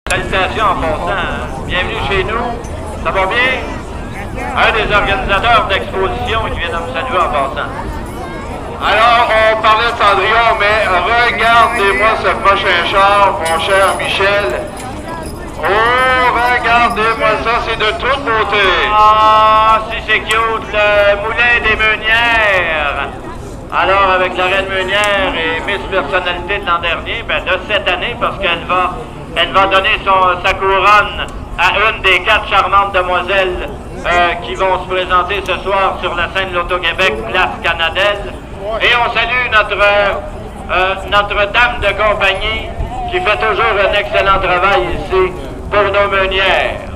Salutations en passant. Bienvenue chez nous. Ça va bien? Un des organisateurs d'exposition qui vient de me saluer en passant. Alors, on parlait de Cendrillon, mais regardez-moi ce prochain char, mon cher Michel. Oh, regardez-moi ça, c'est de toute beauté. Ah, si c'est cute, le moulin des Meunières. Alors, avec la Reine Meunière et Miss Personnalité de l'an dernier, ben de cette année, parce qu'elle va donner sa couronne à une des 4 charmantes demoiselles qui vont se présenter ce soir sur la scène de l'Auto-Québec, Place Canadelle. Et on salue notre dame de compagnie qui fait toujours un excellent travail ici pour nos meunières.